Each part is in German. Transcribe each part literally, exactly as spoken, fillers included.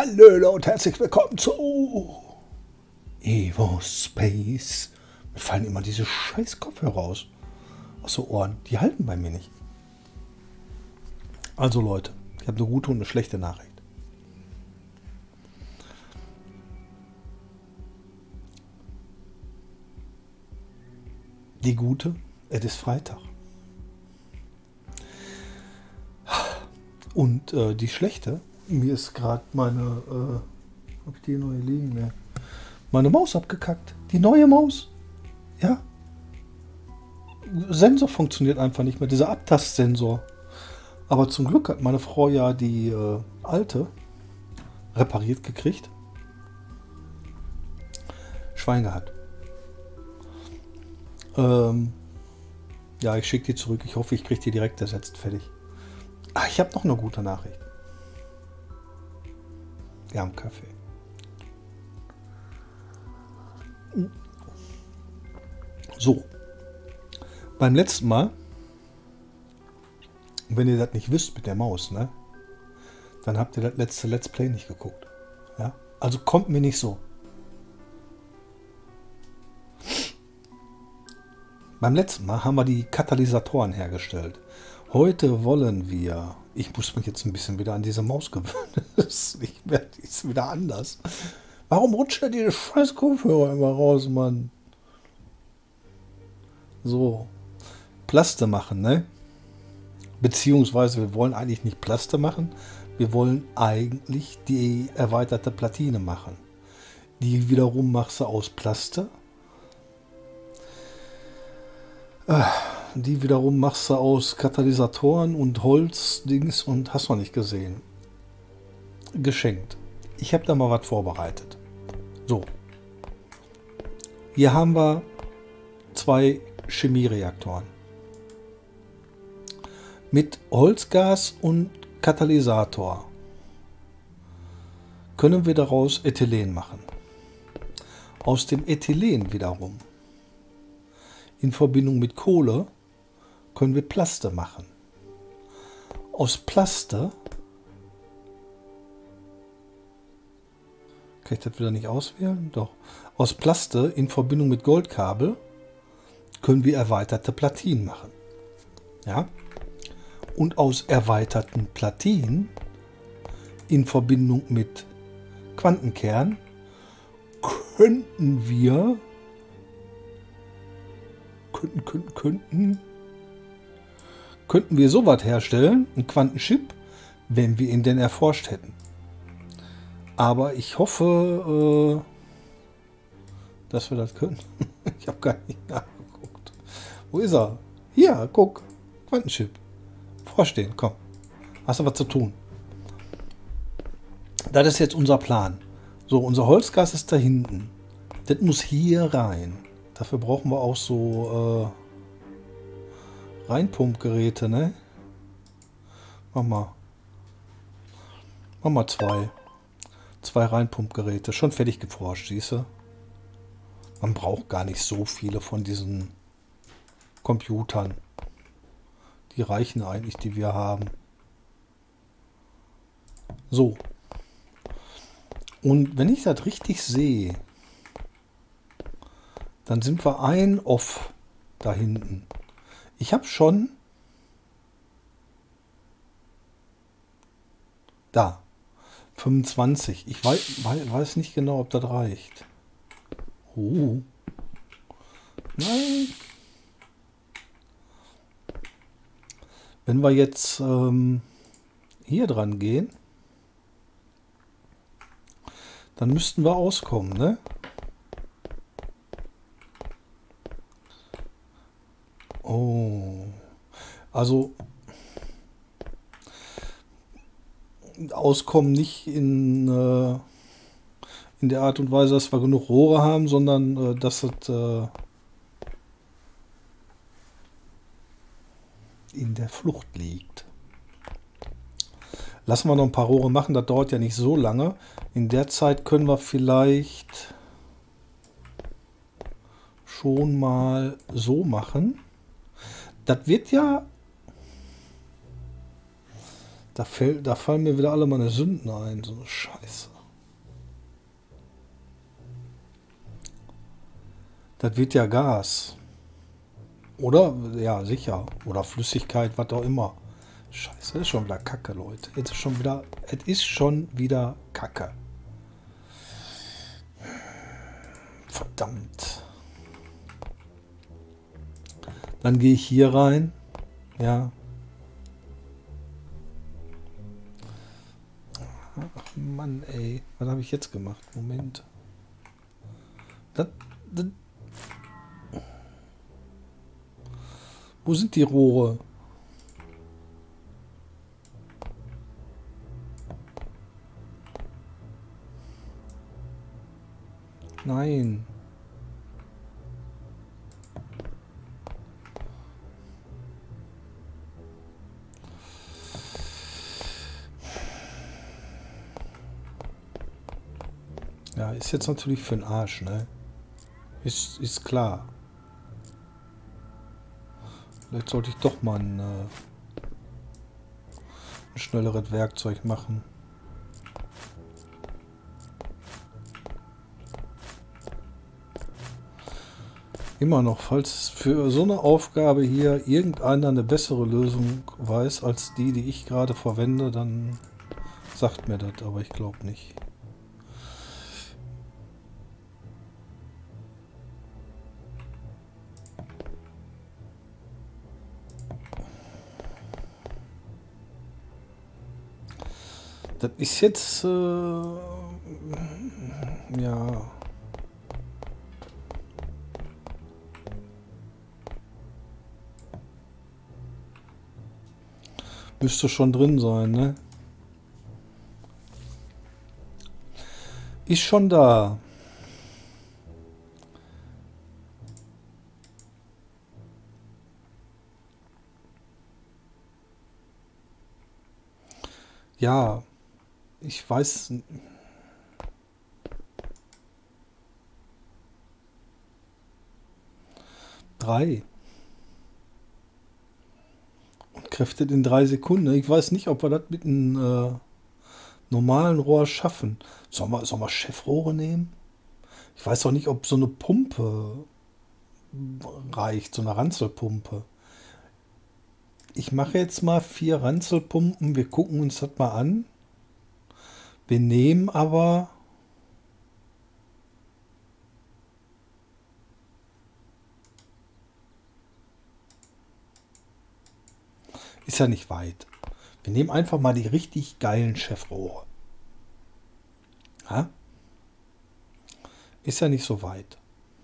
Hallo und herzlich willkommen zu Evo Space. Mir fallen immer diese scheiß Kopfhörer aus. Aus den Ohren. Die halten bei mir nicht. Also Leute, ich habe eine gute und eine schlechte Nachricht. Die gute, es ist Freitag. Und äh, die schlechte, mir ist gerade meine, äh, hab ich die neue liegen? Ne? Meine Maus abgekackt. Die neue Maus. Ja. Sensor funktioniert einfach nicht mehr, dieser Abtastsensor. Aber zum Glück hat meine Frau ja die äh, alte repariert gekriegt. Schwein gehabt. Ähm, ja, ich schicke die zurück. Ich hoffe, ich kriege die direkt ersetzt. Fertig. Ah, ich habe noch eine gute Nachricht. Wir haben Kaffee. So. Beim letzten Mal, wenn ihr das nicht wisst mit der Maus, ne, dann habt ihr das letzte Let's Play nicht geguckt. Ja? Also kommt mir nicht so. Beim letzten Mal haben wir die Katalysatoren hergestellt. Heute wollen wir, ich muss mich jetzt ein bisschen wieder an diese Maus gewöhnen, das ist wieder anders. Warum rutscht ja die scheiß Kopfhörer immer raus, Mann? So, Plaste machen, ne? Beziehungsweise wir wollen eigentlich nicht Plaste machen, wir wollen eigentlich die erweiterte Platine machen. Die wiederum machst du aus Plaste. Die wiederum machst du aus Katalysatoren und Holzdings und hast noch nicht gesehen. Geschenkt. Ich habe da mal was vorbereitet. So. Hier haben wir zwei Chemiereaktoren. Mit Holzgas und Katalysator können wir daraus Ethylen machen. Aus dem Ethylen wiederum in Verbindung mit Kohle können wir Plaste machen. Aus Plaste, kann ich das wieder nicht auswählen? Doch. Aus Plaste in Verbindung mit Goldkabel können wir erweiterte Platinen machen. Ja? Und aus erweiterten Platinen in Verbindung mit Quantenkern könnten wir könnten, könnten, könnten könnten wir sowas herstellen, einen Quantenchip, wenn wir ihn denn erforscht hätten. Aber ich hoffe, äh, dass wir das können. Ich habe gar nicht nachgeguckt. Wo ist er? Hier, guck. Quantenchip. Vorstehen, komm. Hast du was zu tun? Das ist jetzt unser Plan. So, unser Holzgas ist da hinten. Das muss hier rein. Dafür brauchen wir auch so äh, Reinpumpgeräte, ne? Mach mal. Mach mal zwei. Zwei Reinpumpgeräte. Schon fertig geforscht, siehst du? Man braucht gar nicht so viele von diesen Computern. Die reichen eigentlich, die wir haben. So. Und wenn ich das richtig sehe, dann sind wir ein Off da hinten. Ich habe schon da fünfundzwanzig. Ich weiß, weiß nicht genau, ob das reicht. Oh. Nein. Wenn wir jetzt ähm, hier dran gehen, dann müssten wir auskommen, ne? Oh, also auskommen nicht in, äh, in der Art und Weise, dass wir genug Rohre haben, sondern äh, dass es äh, in der Flucht liegt. Lassen wir noch ein paar Rohre machen, das dauert ja nicht so lange. In der Zeit können wir vielleicht schon mal so machen. Das wird ja Da, fällt, da fallen mir wieder alle meine Sünden ein. So eine Scheiße. Das wird ja Gas. Oder? Ja, sicher. Oder Flüssigkeit, was auch immer. Scheiße, das ist schon wieder Kacke, Leute. Jetzt ist schon wieder, es ist schon wieder Kacke. Verdammt. Dann gehe ich hier rein. Ja. Ach Mann, ey. Was habe ich jetzt gemacht? Moment. Das, das. Wo sind die Rohre? Nein. Ja, ist jetzt natürlich für den Arsch, ne? Ist, ist klar. Vielleicht sollte ich doch mal ein, äh, ein schnelleres Werkzeug machen. Immer noch, falls für so eine Aufgabe hier irgendeiner eine bessere Lösung weiß als die, die ich gerade verwende, dann sagt mir das, aber ich glaube nicht. Das ist jetzt, äh, ja... Müsste schon drin sein, ne? Ist schon da. Ja, ich weiß. Drei. Kräfte in drei Sekunden. Ich weiß nicht, ob wir das mit einem äh, normalen Rohr schaffen. Sollen wir, sollen wir Chefrohre nehmen? Ich weiß auch nicht, ob so eine Pumpe reicht, so eine Ranzelpumpe. Ich mache jetzt mal vier Ranzelpumpen. Wir gucken uns das mal an. Wir nehmen aber... Ist ja nicht weit. Wir nehmen einfach mal die richtig geilen Chefrohre. Ja? Ist ja nicht so weit.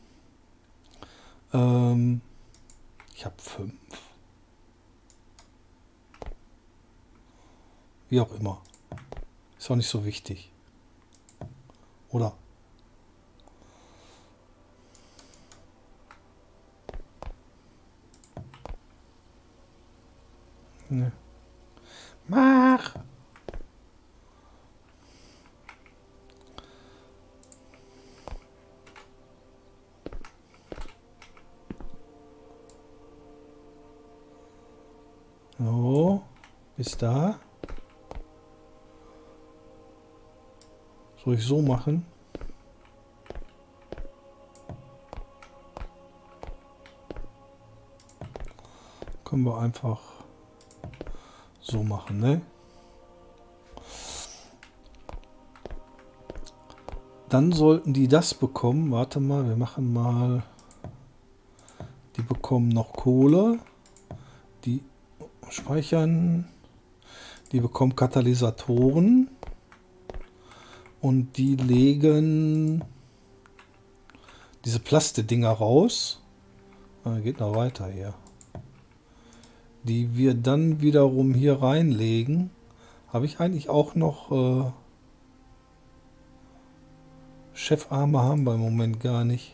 Ähm, ich habe fünf. Wie auch immer. Ist auch nicht so wichtig. Oder? Ne. Mach! So, bis da. Soll ich so machen? Können wir einfach so machen, ne? Dann sollten die das bekommen. Warte mal, wir machen mal. Die bekommen noch Kohle. Die speichern. Die bekommen Katalysatoren. Und die legen diese Plastedinger raus. Ah, geht noch weiter hier. Die wir dann wiederum hier reinlegen. Habe ich eigentlich auch noch äh, Chefarme haben wir im Moment gar nicht.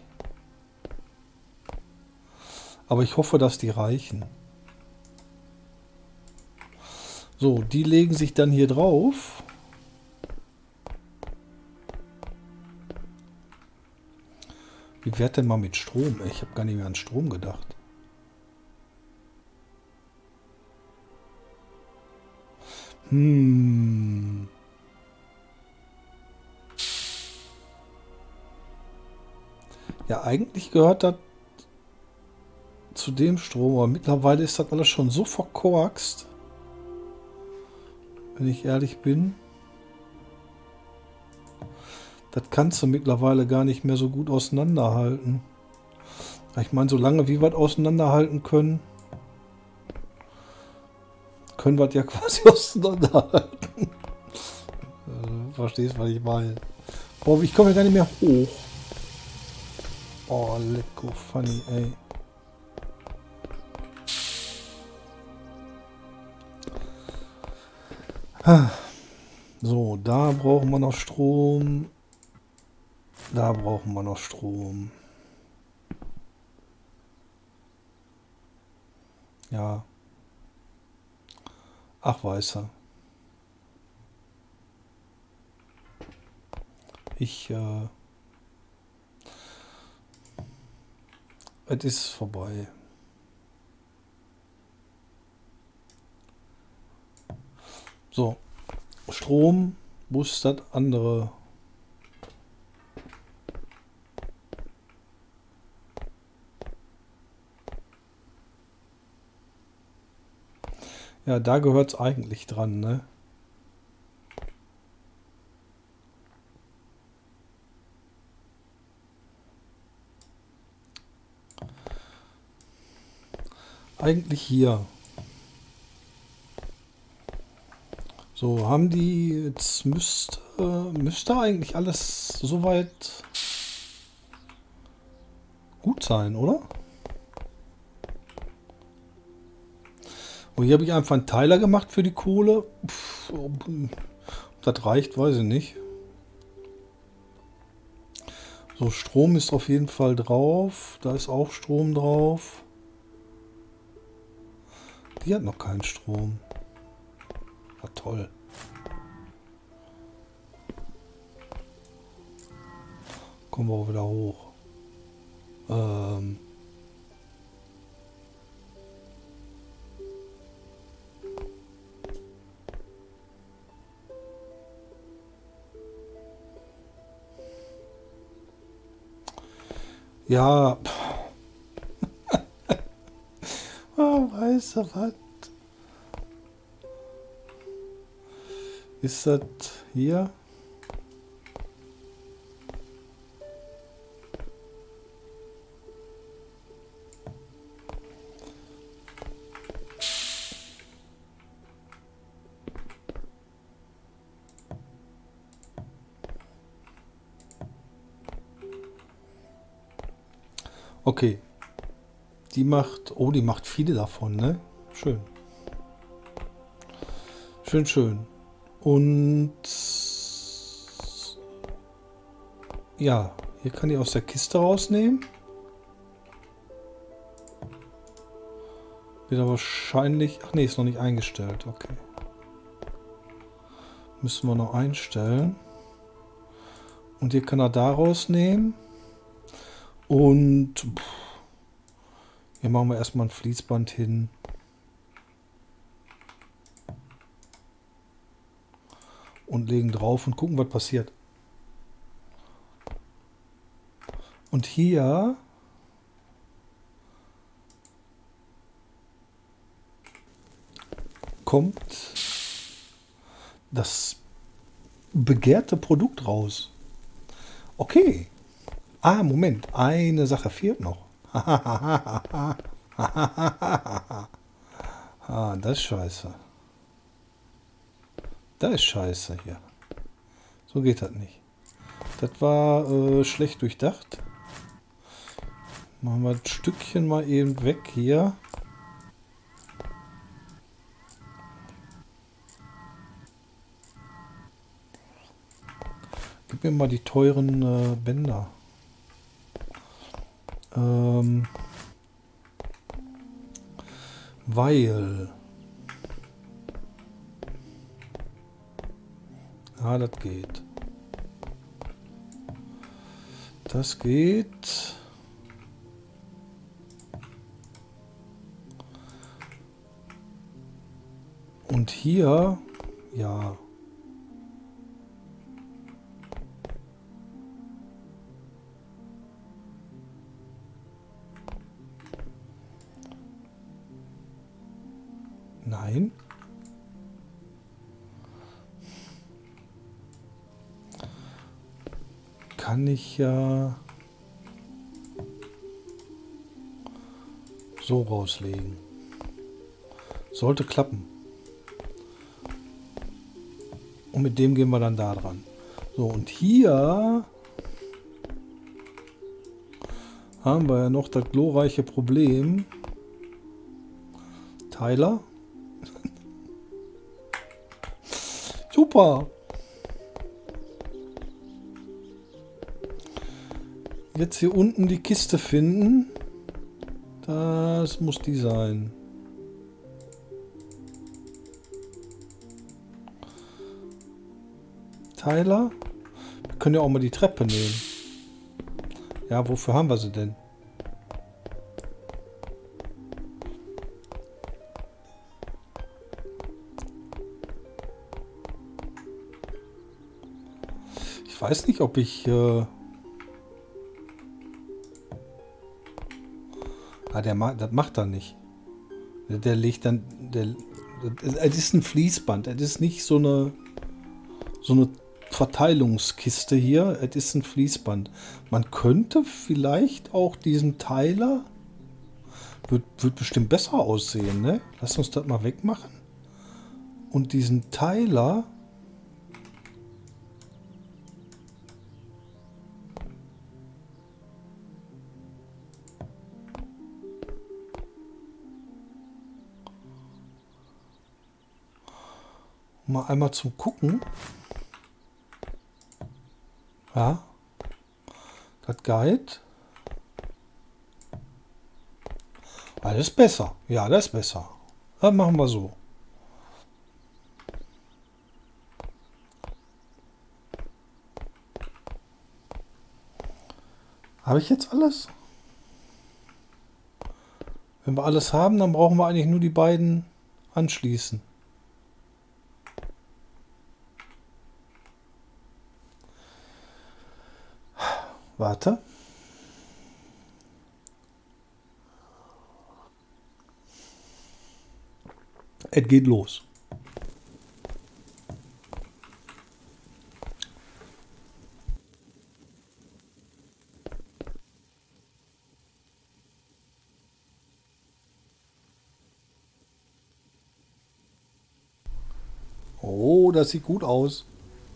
Aber ich hoffe, dass die reichen. So, die legen sich dann hier drauf. Wie wäre denn mal mit Strom? Ich habe gar nicht mehr an Strom gedacht. Hm. Ja, eigentlich gehört das zu dem Strom, aber mittlerweile ist das alles schon so verkorkst, wenn ich ehrlich bin. Das kannst du mittlerweile gar nicht mehr so gut auseinanderhalten. Ich meine, solange wir was auseinanderhalten können, können wir das ja quasi auseinanderhalten. Du verstehst, was ich meine. Boah, ich komme ja gar nicht mehr hoch. Oh, lecko funny, ey. So, da brauchen wir noch Strom. Da brauchen wir noch Strom. Ja. Ach, weißer. Ich, äh... es ist vorbei. So. Strom, wo ist das andere? Ja, da gehört es eigentlich dran, ne? Eigentlich hier. So, haben die, jetzt müsste, müsste eigentlich alles soweit gut sein, oder? Und hier habe ich einfach einen Teiler gemacht für die Kohle. Pff, ob das reicht, weiß ich nicht. So, Strom ist auf jeden Fall drauf. Da ist auch Strom drauf. Die hat noch keinen Strom. Na toll. Kommen wir auch wieder hoch. Ähm... Ja. Oh, weißt du was? Ist das hier? Okay. Die macht... Oh, die macht viele davon, ne? Schön. Schön, schön. Und... Ja, hier kann ich aus der Kiste rausnehmen. Wird aber wahrscheinlich... Ach nee, ist noch nicht eingestellt. Okay. Müssen wir noch einstellen. Und hier kann er da rausnehmen. Und... Pff, hier machen wir erstmal ein Fließband hin. Und legen drauf und gucken, was passiert. Und hier kommt das begehrte Produkt raus. Okay. Ah, Moment. Eine Sache fehlt noch. Ah, das ist scheiße. Das ist scheiße hier. So geht das nicht. Das war äh, schlecht durchdacht. Machen wir das Stückchen mal eben weg hier. Gib mir mal die teuren äh, Bänder. Ähm, weil... Ah, das geht. Das geht. Und hier Ja. Nein. Kann ich ja so rauslegen. Sollte klappen. Und mit dem gehen wir dann da dran. So, und hier haben wir ja noch das glorreiche Problem. Teiler. Super. Jetzt hier unten die Kiste finden. Das muss die sein. Teiler. Wir können ja auch mal die Treppe nehmen. Ja, wofür haben wir sie denn? Ich weiß nicht, ob ich... Äh ah, der ma das macht er nicht. Der, der legt dann... Der, es ist ein Fließband. Es ist nicht so eine... So eine Verteilungskiste hier. Es ist ein Fließband. Man könnte vielleicht auch diesen Teiler... Wird, wird bestimmt besser aussehen, ne? Lass uns das mal wegmachen. Und diesen Teiler... Mal einmal zum Gucken. Ja. Das Guide. Ah, das ist besser. Ja, das ist besser. Das machen wir so. Habe ich jetzt alles? Wenn wir alles haben, dann brauchen wir eigentlich nur die beiden anschließen. Warte. Es geht los. Oh, das sieht gut aus.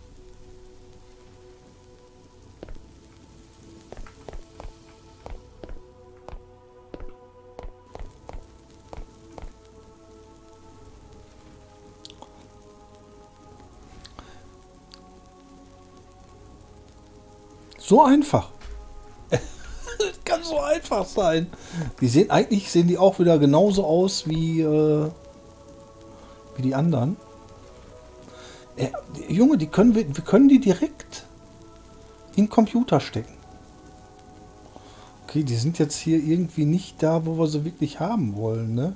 So einfach. Das kann so einfach sein. Die sehen eigentlich sehen die auch wieder genauso aus wie, äh, wie die anderen. Äh, die, Junge, die können wir, wir können die direkt in den Computer stecken. Okay, die sind jetzt hier irgendwie nicht da, wo wir sie wirklich haben wollen, ne?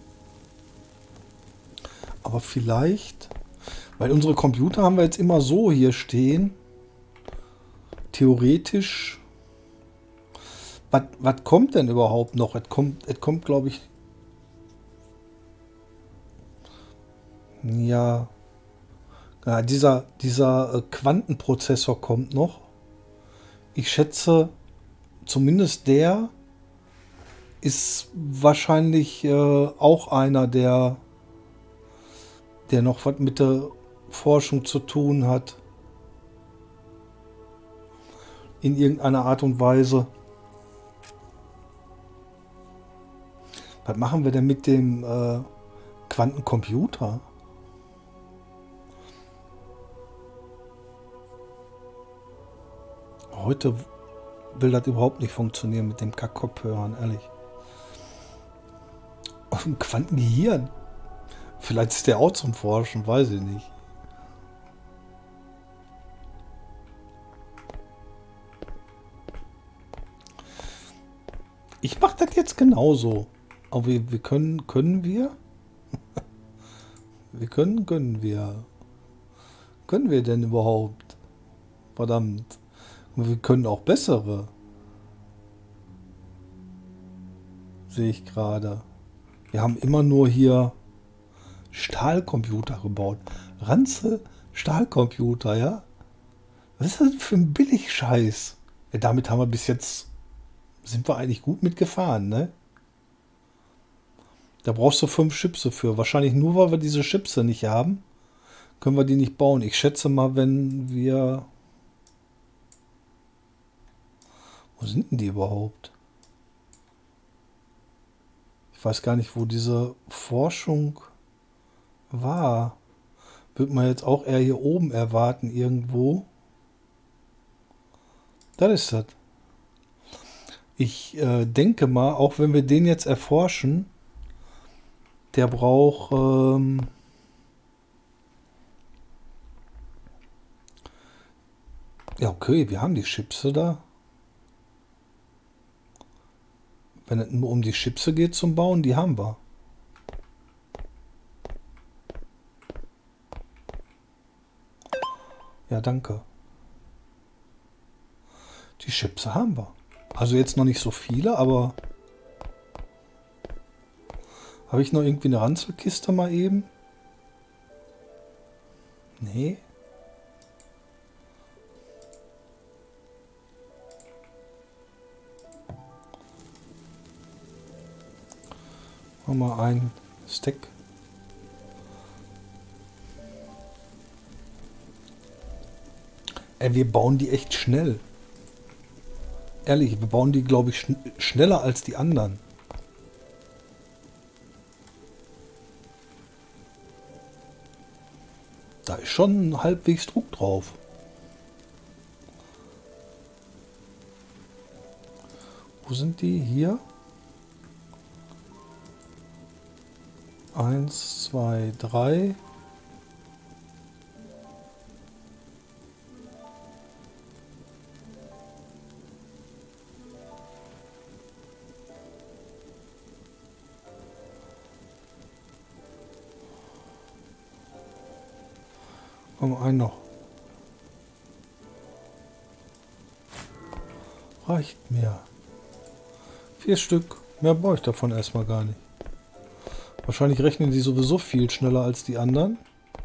Aber vielleicht, weil unsere Computer haben wir jetzt immer so hier stehen. Theoretisch, was kommt denn überhaupt noch? Es kommt, es kommt, glaube ich, ja, ja dieser, dieser Quantenprozessor kommt noch. Ich schätze, zumindest der ist wahrscheinlich äh, auch einer, der, der noch was mit der Forschung zu tun hat. In irgendeiner Art und Weise. Was machen wir denn mit dem äh, Quantencomputer? Heute will das überhaupt nicht funktionieren mit dem Kack-Kopfhörern, ehrlich. Und ein Quantengehirn. Vielleicht ist der auch zum Forschen, weiß ich nicht. Ich mache das jetzt genauso. Aber wir, wir können, können wir? Wir können, können wir. können wir denn überhaupt? Verdammt. Und wir können auch bessere. Sehe ich gerade. Wir haben immer nur hier Stahlcomputer gebaut. Ranze Stahlcomputer, ja? Was ist das denn für ein Billigscheiß? Ja, damit haben wir bis jetzt, sind wir eigentlich gut mitgefahren, ne? Da brauchst du fünf Chipse für. Wahrscheinlich nur, weil wir diese Chipse nicht haben, können wir die nicht bauen. Ich schätze mal, wenn wir... Wo sind denn die überhaupt? Ich weiß gar nicht, wo diese Forschung war. Würde man jetzt auch eher hier oben erwarten, irgendwo. Das ist das. Ich äh, denke mal, auch wenn wir den jetzt erforschen, der braucht... Ähm, ja, okay, wir haben die Chipse da. Wenn es nur um die Chipse geht zum Bauen, die haben wir. Ja, danke. Die Chipse haben wir. Also jetzt noch nicht so viele, aber... Habe ich noch irgendwie eine Ranzelkiste mal eben? Nee. Machen wir mal ein Stack. Ey, wir bauen die echt schnell. Ehrlich, wir bauen die, glaube ich, schn schneller als die anderen. Da ist schon halbwegs Druck drauf. Wo sind die? Hier. Eins, zwei, drei. Komm, ein noch. Reicht mir. Vier Stück. Mehr brauche ich davon erstmal gar nicht. Wahrscheinlich rechnen die sowieso viel schneller als die anderen.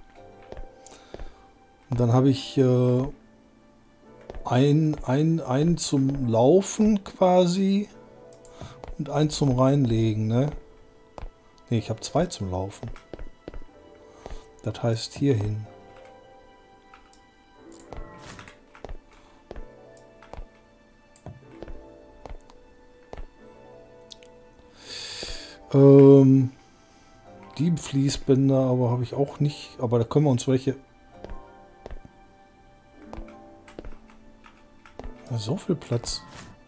Und dann habe ich äh, ein, ein, ein zum Laufen quasi und ein zum Reinlegen. Ne, nee, ich habe zwei zum Laufen. Das heißt hierhin. Ähm, die Fließbänder aber habe ich auch nicht. Aber da können wir uns welche... Ja, so viel Platz.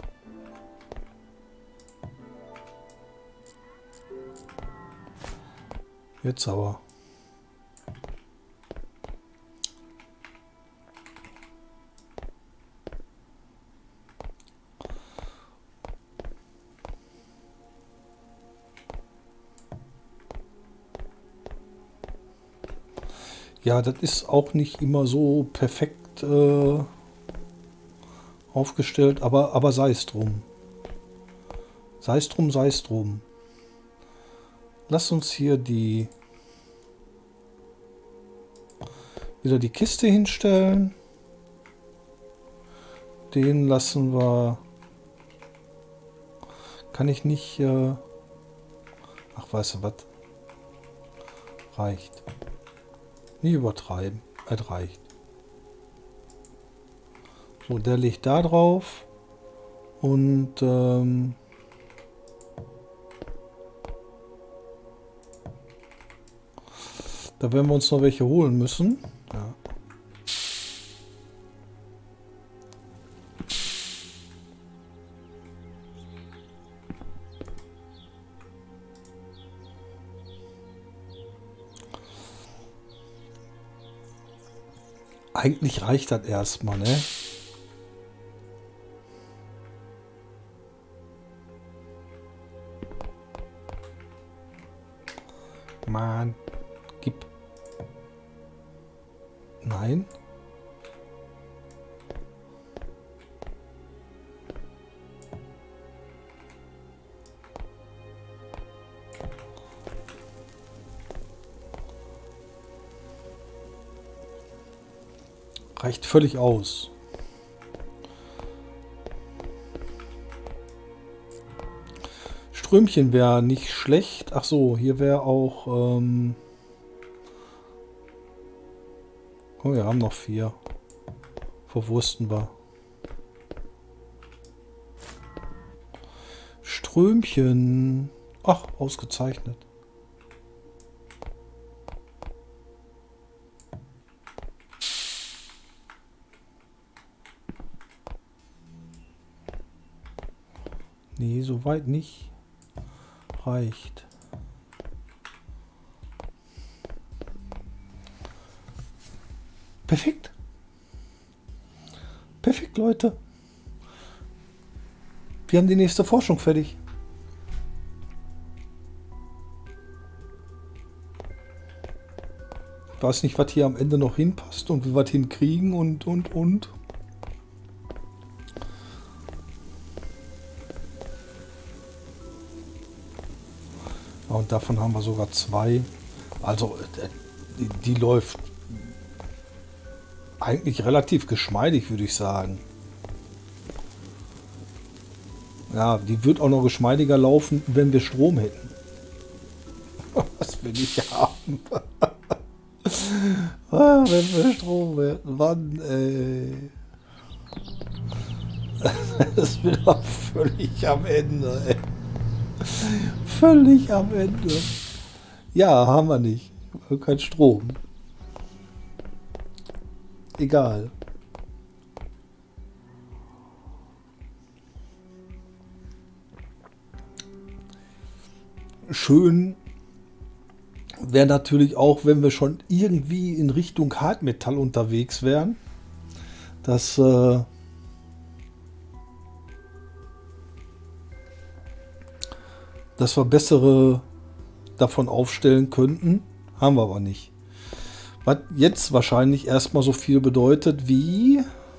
Jetzt aber. Ja, das ist auch nicht immer so perfekt äh, aufgestellt, aber, aber sei es drum. Sei es drum, sei es drum. Lass uns hier die wieder die Kiste hinstellen. Den lassen wir... Kann ich nicht... Äh Ach, weißt du was? Reicht. Nie übertreiben. Es reicht. So, der liegt da drauf. Und... Ähm da werden wir uns noch welche holen müssen. Ja. Eigentlich reicht das erstmal, ne? Mann, gib. Nein. Reicht völlig aus. Strömchen wäre nicht schlecht. Ach so, hier wäre auch... Ähm oh, wir haben noch vier. Verwursten wir. Strömchen. Ach, ausgezeichnet. Nee, soweit nicht. Reicht. Perfekt. Perfekt, Leute. Wir haben die nächste Forschung fertig. Ich weiß nicht, was hier am Ende noch hinpasst und wie wir es hinkriegen und, und, und. Und davon haben wir sogar zwei. Also die, die läuft eigentlich relativ geschmeidig, würde ich sagen. Ja, die wird auch noch geschmeidiger laufen, wenn wir Strom hätten. Was will ich haben? Ah, wenn wir Strom hätten, Mann, ey. Das ist wieder völlig am Ende, ey. Völlig am Ende. Ja, haben wir nicht. Wir haben keinen Strom. Egal. Schön wäre natürlich auch, wenn wir schon irgendwie in Richtung Hartmetall unterwegs wären, dass äh, dass wir bessere davon aufstellen könnten. Haben wir aber nicht. Was jetzt wahrscheinlich erstmal so viel bedeutet wie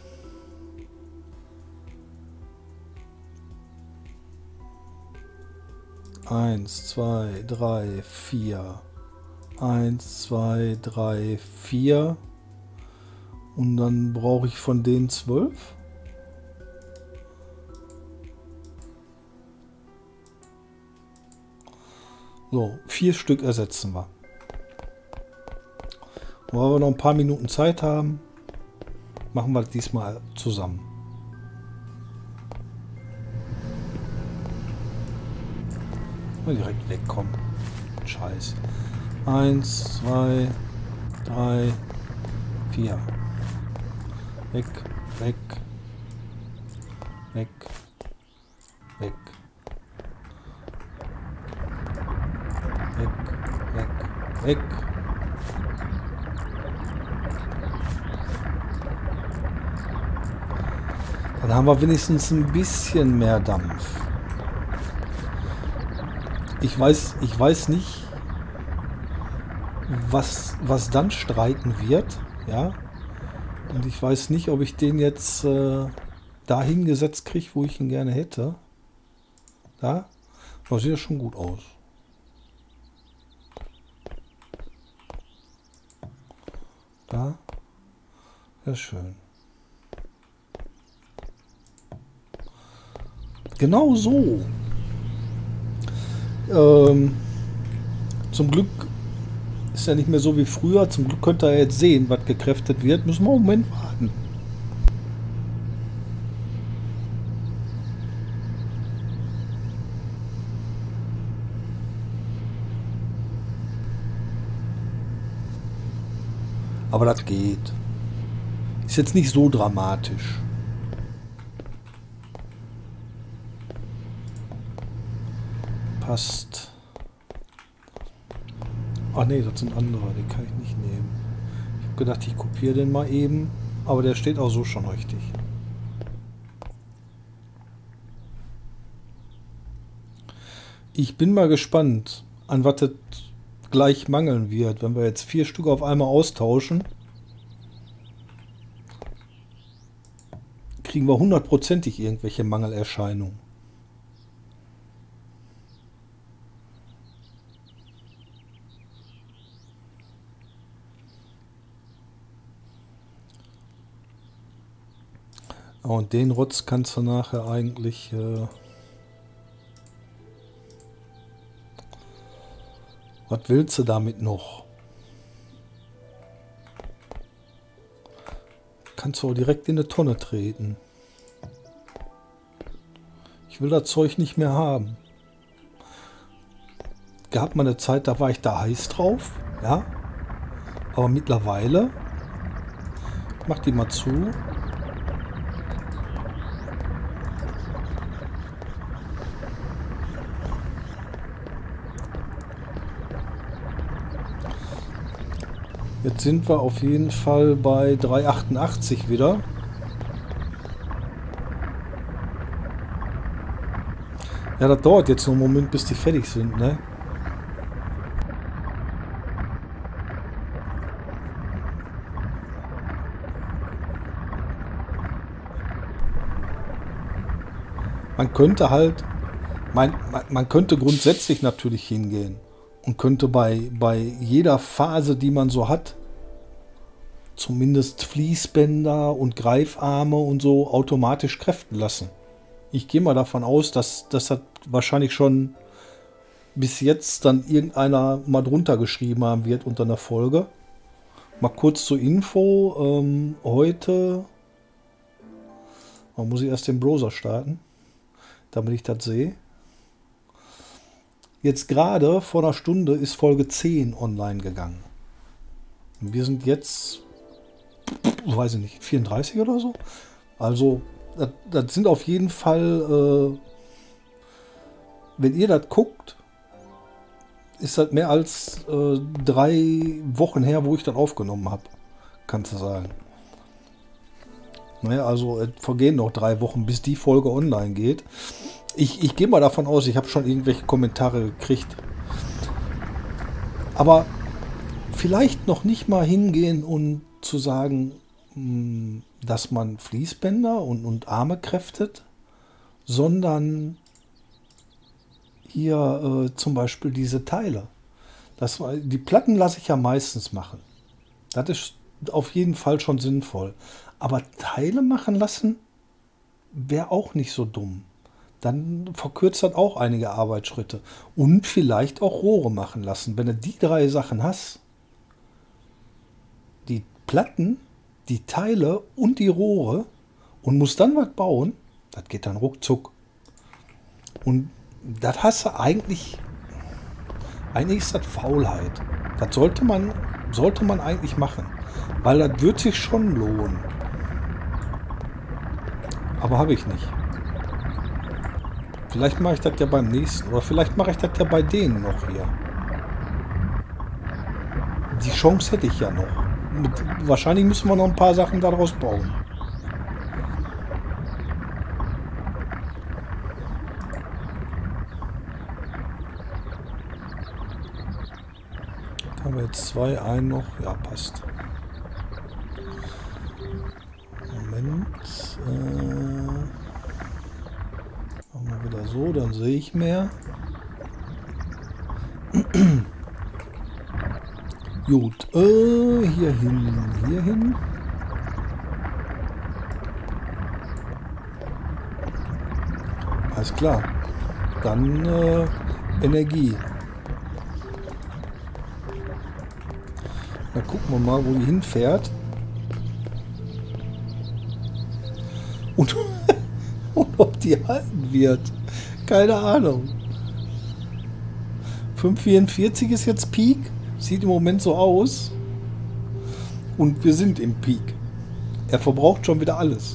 eins, zwei, drei, vier. eins, zwei, drei, vier. Und dann brauche ich von denen zwölf. So, vier Stück ersetzen wir. Und weil wir noch ein paar Minuten Zeit haben, machen wir das diesmal zusammen. Mal direkt wegkommen. Scheiß. Eins, zwei, drei, vier. Weg, weg, weg, weg. Weg, weg, weg. Dann haben wir wenigstens ein bisschen mehr Dampf. Ich weiß, ich weiß nicht, was, was dann streiken wird. Ja. Und ich weiß nicht, ob ich den jetzt äh, dahin gesetzt kriege, wo ich ihn gerne hätte. Da. Aber sieht ja schon gut aus. Da. Sehr schön. Genau so. Ähm, zum Glück ist ja nicht mehr so wie früher. Zum Glück könnt ihr jetzt sehen, was gekräftet wird. Müssen wir einen Moment warten. Aber das geht. Ist jetzt nicht so dramatisch. Passt. Ach nee, das sind andere. Den kann ich nicht nehmen. Ich habe gedacht, ich kopiere den mal eben. Aber der steht auch so schon richtig. Ich bin mal gespannt, an was das gleich mangeln wird, wenn wir jetzt vier Stück auf einmal austauschen. kriegen wir hundertprozentig irgendwelche Mangelerscheinungen. Und den Rotz kannst du nachher eigentlich äh, was willst du damit noch? Kannst du auch direkt in eine Tonne treten. Ich will das Zeug nicht mehr haben. Gab mal eine Zeit, da war ich da heiß drauf, ja. Aber mittlerweile, mach die mal zu. Jetzt sind wir auf jeden Fall bei drei achtundachtzig wieder. Ja, das dauert jetzt noch einen Moment, bis die fertig sind, ne? Man könnte halt, man, man könnte grundsätzlich natürlich hingehen und könnte bei, bei jeder Phase, die man so hat, zumindest Fließbänder und Greifarme und so automatisch kräften lassen. Ich gehe mal davon aus, dass das hat wahrscheinlich schon bis jetzt dann irgendeiner mal drunter geschrieben haben wird unter einer Folge. Mal kurz zur Info. Ähm, heute man muss ich erst den Browser starten, damit ich das sehe. Jetzt gerade vor einer Stunde ist Folge zehn online gegangen. Und wir sind jetzt, weiß ich nicht, vierunddreißig oder so. Also, das, das sind auf jeden Fall, äh, wenn ihr das guckt, ist das mehr als äh, drei Wochen her, wo ich das aufgenommen habe. Kannst du sagen. Naja, also es vergehen noch drei Wochen, bis die Folge online geht. Ich, ich gehe mal davon aus, ich habe schon irgendwelche Kommentare gekriegt. Aber vielleicht noch nicht mal hingehen und zu sagen, dass man Fließbänder und, und Arme kräftet, sondern hier äh, zum Beispiel diese Teile. Das, die Platten lasse ich ja meistens machen. Das ist auf jeden Fall schon sinnvoll. Aber Teile machen lassen wäre auch nicht so dumm. Dann verkürzt das auch einige Arbeitsschritte. Und vielleicht auch Rohre machen lassen. Wenn du die drei Sachen hast, die Platten, die Teile und die Rohre, und musst dann was bauen, das geht dann ruckzuck. Und das hast du eigentlich, eigentlich ist das Faulheit. Das sollte man, sollte man eigentlich machen. Weil das wird sich schon lohnen. Aber habe ich nicht. Vielleicht mache ich das ja beim nächsten. Oder vielleicht mache ich das ja bei denen noch hier. Die Chance hätte ich ja noch. Mit, wahrscheinlich müssen wir noch ein paar Sachen daraus bauen. Da haben wir jetzt zwei, einen noch. Ja, passt. Moment. Äh, machen wir wieder so, dann sehe ich mehr. Gut, äh, hier hin, hier hin. Alles klar. Dann äh, Energie. Dann gucken wir mal, wo die hinfährt. Und, und ob die halten wird. Keine Ahnung. fünf vierundvierzig ist jetzt Peak. Sieht im Moment so aus. Und wir sind im Peak. Er verbraucht schon wieder alles.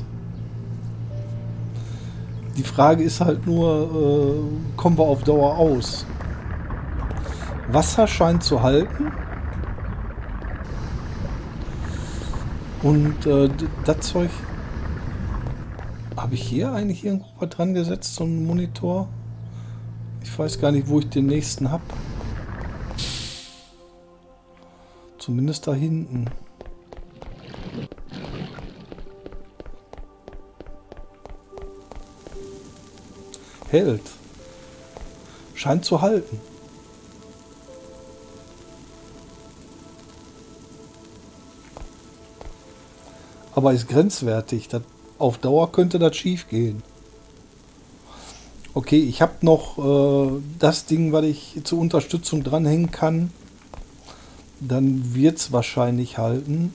Die Frage ist halt nur, äh, kommen wir auf Dauer aus? Wasser scheint zu halten. Und äh, das Zeug... Habe ich hier eigentlich irgendwo was dran gesetzt, so einen Monitor? Ich weiß gar nicht, wo ich den nächsten habe. Zumindest da hinten. Hält. Scheint zu halten. Aber ist grenzwertig. Das, auf Dauer könnte das schief gehen. Okay, ich habe noch äh, das Ding, was ich zur Unterstützung dranhängen kann. Dann wird es wahrscheinlich halten.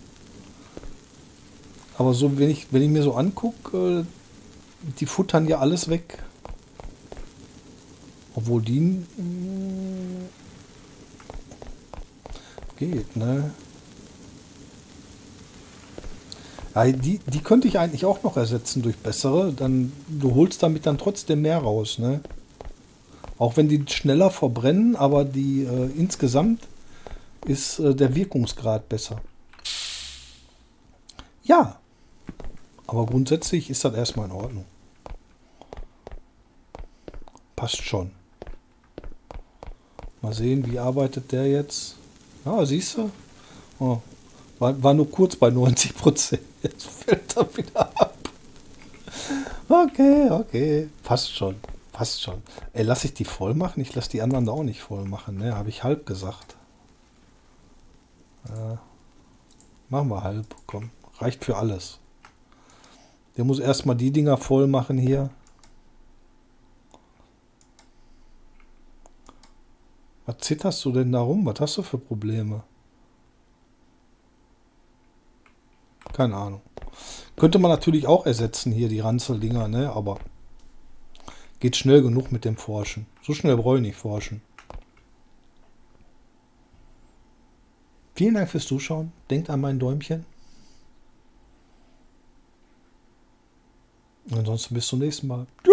Aber so, wenn ich, wenn ich mir so angucke, äh, die futtern ja alles weg. Obwohl die mh, geht, ne? Ja, die, die könnte ich eigentlich auch noch ersetzen durch bessere. Dann, du holst damit dann trotzdem mehr raus, ne? Auch wenn die schneller verbrennen, aber die äh, insgesamt ist äh, der Wirkungsgrad besser. Ja, aber grundsätzlich ist das erstmal in Ordnung. Passt schon. Mal sehen, wie arbeitet der jetzt. Ja, siehst du? Oh, war, war nur kurz bei neunzig Prozent. Jetzt fällt er wieder ab. Okay, okay. Passt schon. Passt schon. Ey, lasse ich die voll machen? Ich lasse die anderen da auch nicht voll machen. Ne? Habe ich halb gesagt. Äh, machen wir halb. Komm. Reicht für alles. Der muss erstmal die Dinger voll machen hier. Was zitterst du denn da rum? Was hast du für Probleme? Keine Ahnung. Könnte man natürlich auch ersetzen hier, die Ranzeldinger, ne? Aber geht schnell genug mit dem Forschen. So schnell brauche ich nicht forschen. Vielen Dank fürs Zuschauen. Denkt an mein Däumchen. Ansonsten bis zum nächsten Mal. Tschüss.